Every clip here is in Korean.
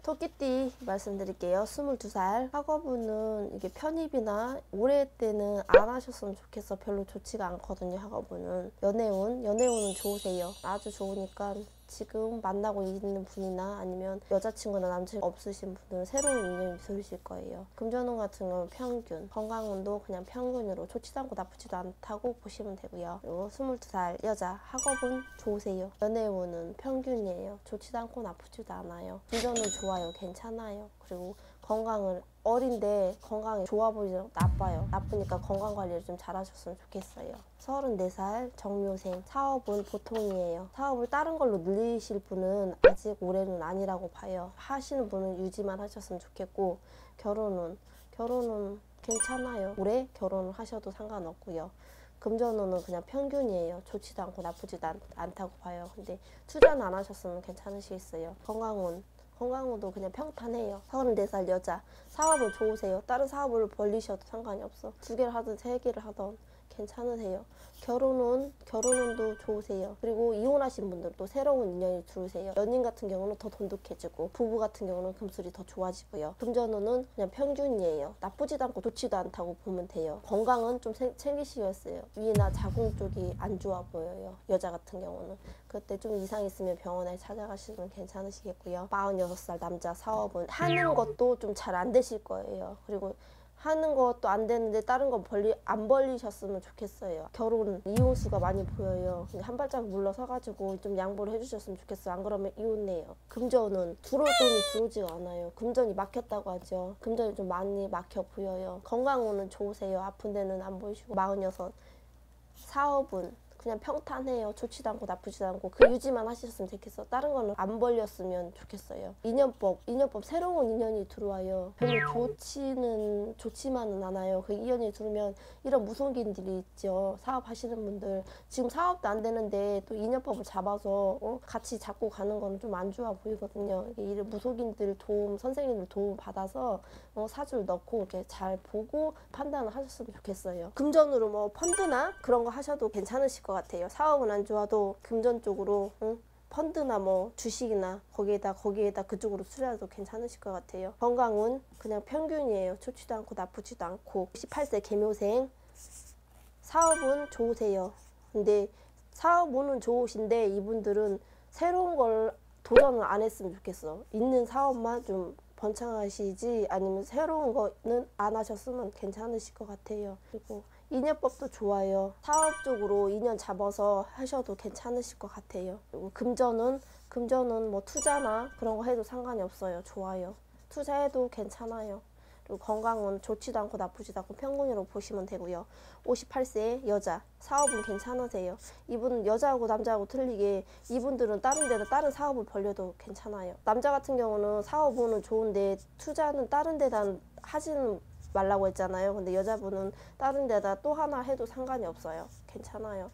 토끼띠 말씀드릴게요. 22살 학업운은 이게 편입이나 올해 때는 안 하셨으면 좋겠어. 별로 좋지가 않거든요. 학업운은 연애운은 좋으세요. 아주 좋으니까 지금 만나고 있는 분이나 아니면 여자친구나 남자친구 없으신 분들은 새로운 인연이 들으실 거예요. 금전운 같은 경우는 평균, 건강운도 그냥 평균으로 좋지도 않고 나쁘지도 않다고 보시면 되고요. 그리고 22살 여자 학업운 좋으세요. 연애운은 평균이에요. 좋지도 않고 나쁘지도 않아요. 금전운 좋아요. 괜찮아요. 그리고 건강은 어린데 건강이 좋아 보이죠? 나빠요. 나쁘니까 건강 관리를 좀 잘하셨으면 좋겠어요. 34살 정묘생 사업은 보통이에요. 사업을 다른 걸로 늘리실 분은 아직 올해는 아니라고 봐요. 하시는 분은 유지만 하셨으면 좋겠고 결혼은 괜찮아요. 올해 결혼을 하셔도 상관없고요. 금전운은 그냥 평균이에요. 좋지도 않고 나쁘지도 않다고 봐요. 근데 투자는 안 하셨으면 괜찮으시겠어요. 건강운도 그냥 평탄해요. 34살 여자 사업은 좋으세요. 다른 사업을 벌리셔도 상관이 없어. 2개를 하든 3개를 하든 괜찮으세요. 결혼운도 좋으세요. 그리고 이혼하신 분들도 새로운 인연이 들으세요. 연인 같은 경우는 더 돈독해지고 부부 같은 경우는 금술이 더 좋아지고요. 금전운은 그냥 평균이에요. 나쁘지도 않고 좋지도 않다고 보면 돼요. 건강은 좀 챙기시겠어요. 위나 자궁 쪽이 안 좋아 보여요. 여자 같은 경우는. 그때 좀 이상 있으면 병원에 찾아가시면 괜찮으시겠고요. 46살 남자 사업은 하는 것도 좀 잘 안 되실 거예요. 그리고 하는 것도 안 되는데 다른 거 안 벌리셨으면 좋겠어요. 결혼 이혼수가 많이 보여요. 한 발짝 물러서가지고 좀 양보를 해주셨으면 좋겠어요. 안 그러면 이혼해요. 금전은 들어올 돈이 들어오지가 않아요. 금전이 막혔다고 하죠. 금전이 좀 많이 막혀 보여요. 건강운은 좋으세요. 아픈 데는 안 보이시고. 46 사업은 그냥 평탄해요. 좋지도 않고 나쁘지도 않고 그 유지만 하셨으면 좋겠어. 다른 거는 안 벌렸으면 좋겠어요. 인연법 새로운 인연이 들어와요. 별로 좋지만은 않아요. 그 인연이 들어오면 이런 무속인들이 있죠. 사업하시는 분들 지금 사업도 안 되는데 또 인연법을 잡아서 같이 잡고 가는 거는 좀 안 좋아 보이거든요. 이런 무속인들 도움, 선생님들 도움 받아서 사주를 넣고 이렇게 잘 보고 판단을 하셨으면 좋겠어요. 금전으로 뭐 펀드나 그런 거 하셔도 괜찮으실 것 같아요. 사업은 안 좋아도 금전 쪽으로 펀드나 뭐 주식이나 거기에다 그쪽으로 투자해도 괜찮으실 것 같아요. 건강은 그냥 평균이에요. 좋지도 않고 나쁘지도 않고. 18세 개묘생 사업은 좋으세요. 근데 사업운은 좋으신데 이분들은 새로운 걸 도전을 안 했으면 좋겠어. 있는 사업만 좀 번창하시지 아니면 새로운 거는 안 하셨으면 괜찮으실 것 같아요. 그리고 인연법도 좋아요. 사업 쪽으로 인연 잡아서 하셔도 괜찮으실 것 같아요. 그리고 금전은 뭐 투자나 그런 거 해도 상관이 없어요. 좋아요. 투자해도 괜찮아요. 그리고 건강은 좋지도 않고 나쁘지도 않고 평균으로 보시면 되고요. 58세 여자 사업은 괜찮으세요. 이분은 여자하고 남자하고 틀리게 이분들은 다른 사업을 벌려도 괜찮아요. 남자 같은 경우는 사업은 좋은데 투자는 다른 데다 하지는 말라고 했잖아요. 근데 여자분은 다른 데다 또 하나 해도 상관이 없어요. 괜찮아요.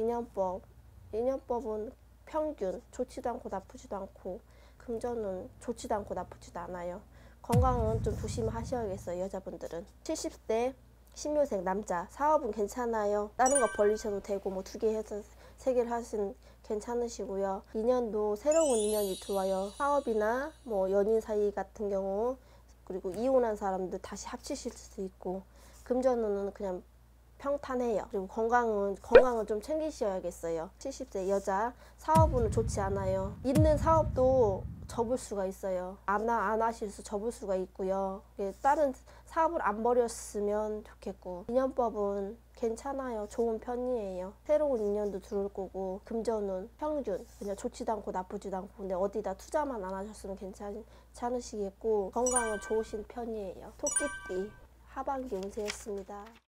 인연법은 평균 좋지도 않고 나쁘지도 않고 금전은 좋지도 않고 나쁘지도 않아요. 건강은 좀 조심하셔야겠어요. 여자분들은 70대 신묘생 남자 사업은 괜찮아요. 다른 거 벌리셔도 되고 뭐 2개 해서 3개를 하신 괜찮으시고요. 인연도 새로운 인연이 들어와요. 사업이나 뭐 연인 사이 같은 경우 그리고 이혼한 사람들 다시 합치실 수도 있고. 금전운은 그냥 평탄해요. 그리고 건강은 좀 챙기셔야겠어요. 70세 여자 사업은 좋지 않아요. 있는 사업도 접을 수가 있어요. 안 하실 수 접을 수가 있고요. 다른 사업을 안 벌였으면 좋겠고. 인연법은 괜찮아요. 좋은 편이에요. 새로운 인연도 들어올 거고. 금전은 평균 그냥 좋지도 않고 나쁘지도 않고 근데 어디다 투자만 안 하셨으면 괜찮으시겠고. 건강은 좋으신 편이에요. 토끼띠 하반기 운세였습니다.